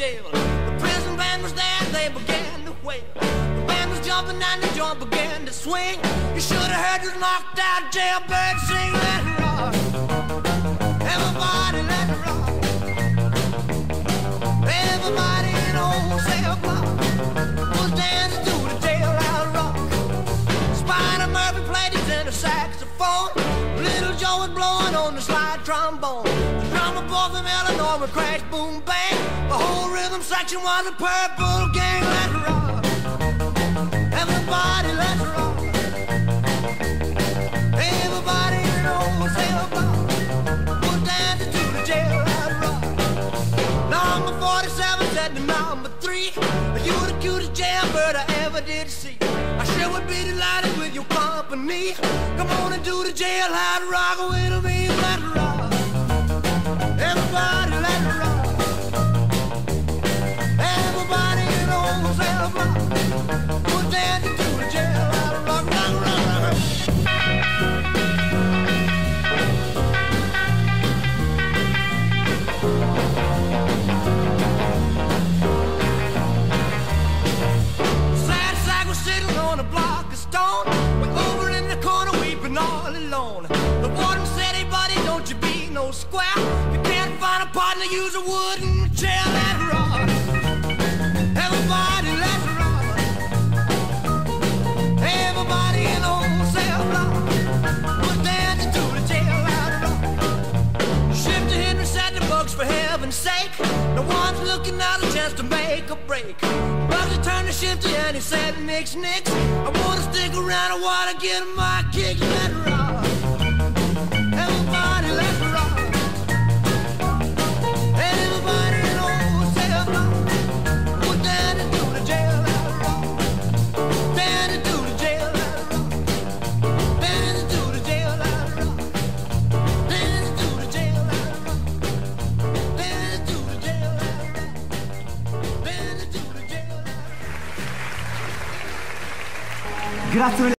jail. The prison band was there, they began to wail. The band was jumping and the joint began to swing. You should have heard this knocked out jailbird sing. Let it rock, everybody let it rock. Everybody in the old cell block was dancing to the jailhouse rock. Spider Murphy played his tenor saxophone. Little Joe was blowing on the slide trombone. The drummer boy from Illinois would crash, boom, bang. The whole rhythm section was a Purple Gang. Let's rock, everybody, let's rock. Everybody in the old cell block was dancing to the jailhouse rock. Number 47 said to number 3, you the cutest jailbird I ever did see. I sure would be delighted with your company. Come on and do the jailhouse rock with me. Let's rock, everybody, let's rock. Everybody in the old cell block was dancing to the jailhouse rock. Rock, rock, rock. Sad sack was sitting on a block of stone. We're over in the corner weeping all alone. The warden said, hey buddy, don't you be no square. You can't find a partner, use a wooden chair. Let's rock, everybody, let's rock. Everybody in the old cell block was dancing to the jailhouse rock. Shifty Henry said to Bugs, for heaven's sake, no one's looking out a chance to make a break. Bugsy turned to Shifty and he said, nix, nix, I wanna stick around, I wanna get my kick. Let's rock, everybody, let's rock. Everybody in the old cell block was dancing to the jailhouse rock. Dancing to the jailhouse rock. Dancing to the jailhouse rock. Dancing to the jailhouse rock. Dancing to the jailhouse rock. Dancing to the jailhouse rock. Grazie.